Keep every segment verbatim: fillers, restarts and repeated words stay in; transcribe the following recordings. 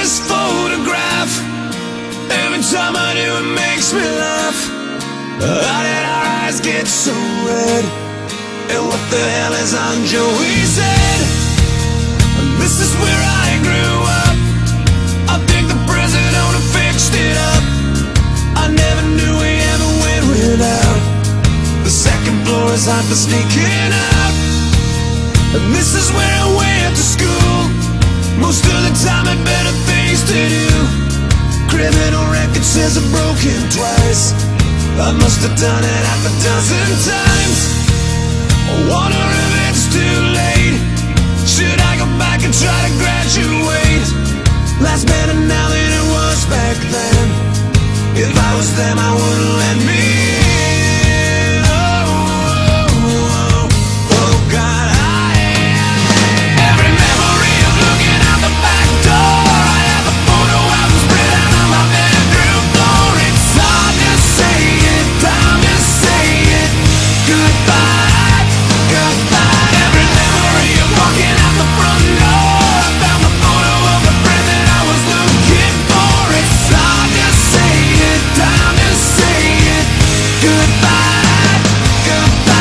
this photograph. Every time I do, it makes me laugh. How did our eyes get so red? And what the hell is on Joey's head? This is where I grew up. I think the president fixed it up. I never knew we ever went without. The second floor is hot for sneaking out. And this is where I went to school. Most of the time had better things to do. Criminal record says I've broken twice. I must have done it half a dozen times. I wonder if it's too late. Should I go back and try to graduate? Life's better now than it was back then. If I was them, I wouldn't let me in. Oh, oh, oh, oh God, I every memory of looking out the back door. I have a photo album spread out on my bedroom floor. It's hard to say it, time to say it. Goodbye, goodbye. Every memory of walking out the front door. I found the photo of the friend that I was looking for. It's hard to say it, time to say it. Goodbye, goodbye.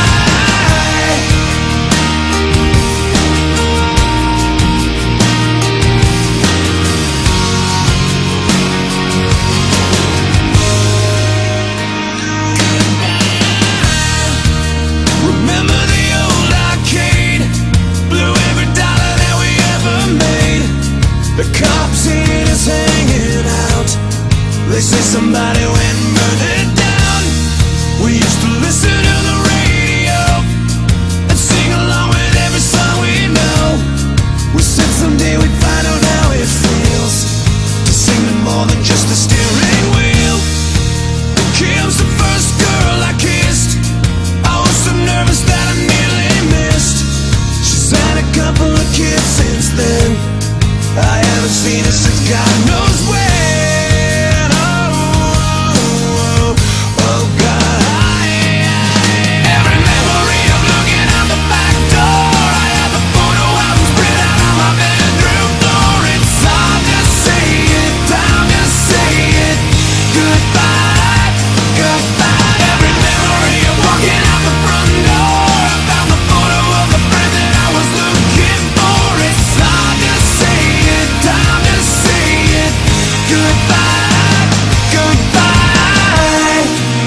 Remember the old arcade? Blew every dollar that we ever made. The cops seen us hanging out. They say somebody went and burned it down. We used to listen to the radio and sing along with every song we know. We said someday we'd find out how it feels to sing to more than just a steering wheel. Kim's the first girl I kissed. I was so nervous that I nearly missed. She's had a couple of kids since then. I haven't seen her since God knows when. Oh, oh, oh, oh God, I every memory of looking out the back door. I have a photo album spread out on my bedroom floor. It's hard to say it, time to say it. Goodbye, goodbye. Every memory of walking out the front door. I found the photo of the friend that I was looking for. It's hard to say it, time to say it. Goodbye, goodbye.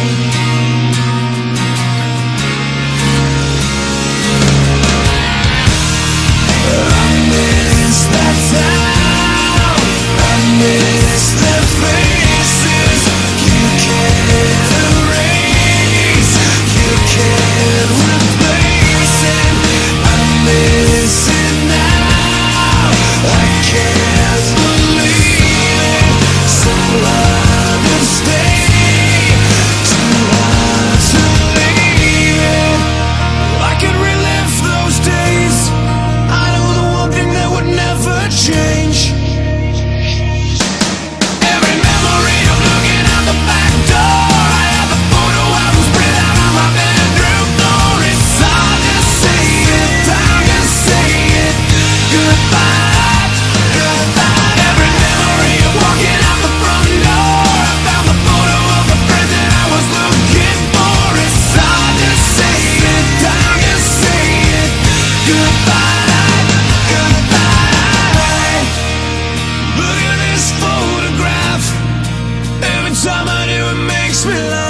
I miss that town. I miss the faces. You can't erase, you can't replace it. I miss it now. I can't believe it. So hard to stay, too hard to leave it. I could relive those days. I know the one thing that would never change. Every memory of looking out the back door. I have a photo album spread out on my bedroom floor. It's hard to say it, time to say it. Goodbye, goodbye. Every memory of walking out the front door. I found the photo of the friend that I was looking for. It's hard to say it, time to say it. Goodbye, goodbye. Look at this photograph. Every time I do, it makes me laugh.